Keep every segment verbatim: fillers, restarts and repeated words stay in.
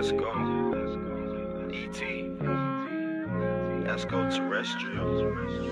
let's go. E T. Let's go terrestrial.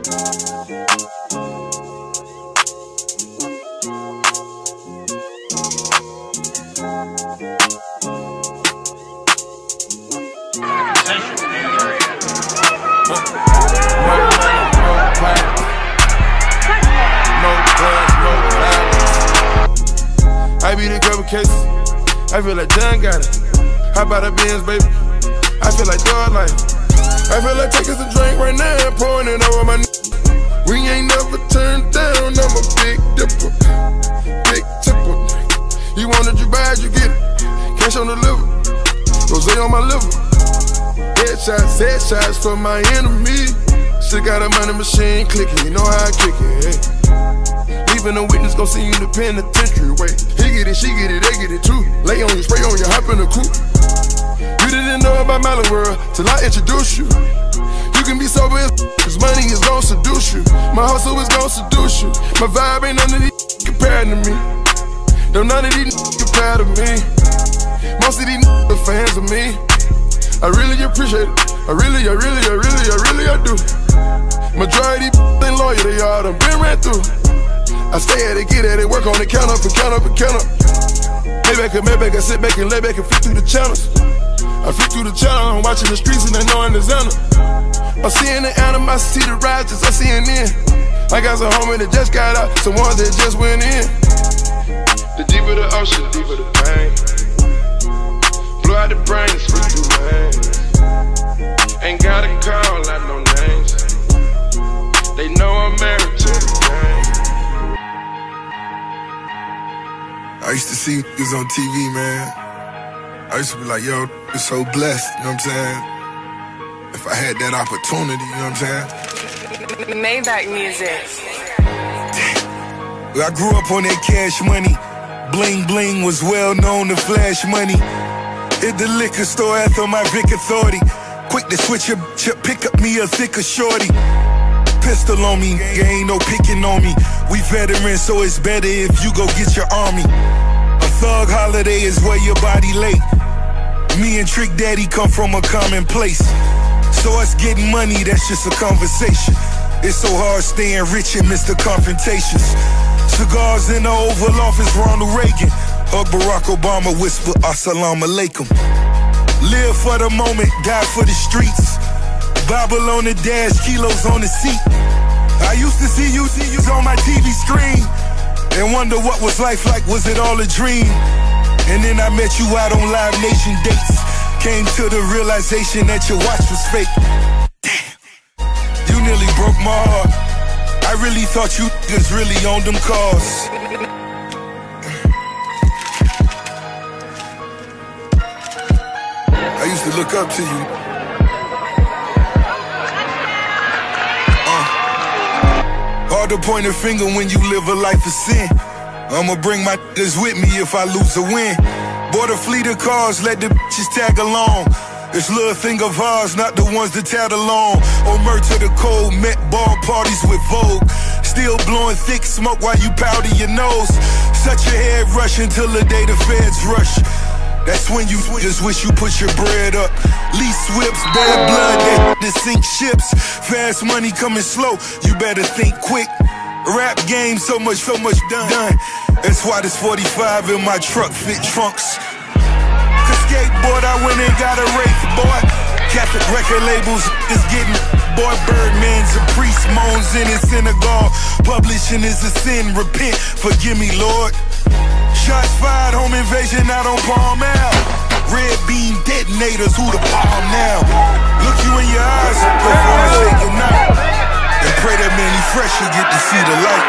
I be the couple cases, I feel like John got it. How about a Benz, baby? I feel like dog life. I feel like taking some drink right now and pouring it over my n. We ain't never turned down, I'm a big dipper, big tipper. You want it, you buy it, you get it. Cash on the liver, rose on my liver. Headshots, headshots for my enemy. Still got a money machine clicking, you know how I kick it, hey. Even a witness gon' see you in the penitentiary. Wait, he get it, she get it, they get it too. Lay on you, spray on you, hop in the coupe. You didn't know about Malibu World till I introduce you. You can be sober as cause money is gon' seduce you. My hustle is gon' seduce you. My vibe ain't none of these compared to me. No, none of these compared to me. Most of these are fans of me. I really appreciate it. I really, I really, I really, I really, I do. Majority ain't loyal, they all done been ran through. I stay at it, get at it, work on it, count up and count up and count up. Mayback and Mayback, I sit back and lay back and flip through the channels. I flip through the channel, I'm watching the streets and I know I'm the Xander. I'm seeing the animosity, the righteous, I'm seeing in. I got some homies that just got out, some ones that just went in. The deeper the ocean, the deeper the pain. Blow out the brains, split through my hands. Ain't gotta call out no names. They know I'm married to the game. I used to see niggas on T V, man. I used to be like, yo, it's so blessed, you know what I'm saying? If I had that opportunity, you know what I'm saying? Maybach music. I grew up on that cash money. Bling bling was well known to flash money. At the liquor store after my Vic Authority. Quick to switch your chip, pick up me a thicker shorty. Pistol on me, ain't no picking on me. We veterans, so it's better if you go get your army. A thug holiday is where your body late. Me and Trick Daddy come from a common place. So us getting money, that's just a conversation. It's so hard staying rich amidst the confrontations. Cigars in the Oval Office, Ronald Reagan. Hug Barack Obama, whisper Assalamu alaikum. Live for the moment, die for the streets. Bible on the dash, kilos on the seat. I used to see you, see you on my T V screen and wonder what was life like, was it all a dream? And then I met you out on Live Nation dates. Came to the realization that your watch was fake. Damn, you nearly broke my heart. I really thought you niggas really owned them cars. I used to look up to you. Hard to point a finger when you live a life of sin. I'ma bring my niggas with me if I lose or win. Bought a fleet of cars, let the bitches tag along. This little thing of ours, not the ones that tag along. Omer to the cold, met ball parties with Vogue. Still blowing thick smoke while you powder your nose. Such a head rush until the day the feds rush. That's when you just wish you put your bread up. Lease whips, bad blood, that, that sink ships. Fast money coming slow, you better think quick. Rap game, so much, so much done. done. That's why this forty-five in my truck fit trunks. Cause skateboard, I went and got a Wraith, boy. Catholic record labels is getting. Boy, Birdman's a priest, moans in his synagogue. Publishing is a sin, repent, forgive me, Lord. Shots fired, home invasion out on Palm Ave. Red beam detonators, who the bomb now? Look you in your eyes before I say goodnight. And pray that Manny Fresh will get to see the light.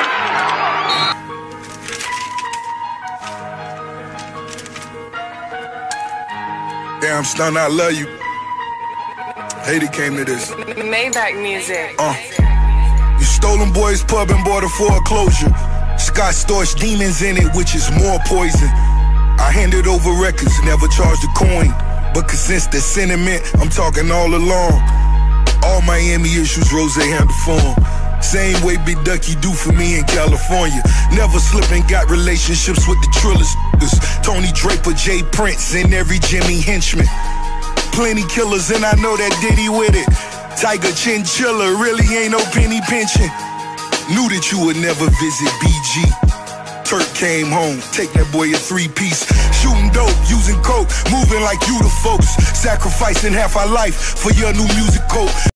Damn, Stun, I love you. Hate it came to this. Maybach music. Uh, you stolen boys pub and bought a foreclosure. Scott Storch demons in it, which is more poison. I handed over records, never charged a coin. But cause since the sentiment, I'm talking all along. All Miami issues, Rose handled for 'em. Same way Big Ducky do for me in California. Never slipping, got relationships with the Trillers. Tony Draper, Jay Prince, and every Jimmy henchman. Plenty killers, and I know that Diddy with it. Tiger Chinchilla, really ain't no penny pinching. Knew that you would never visit B G. Turk came home, take that boy a three-piece. Shooting dope, using coke, moving like you the folks. Sacrificing half our life for your new music coat.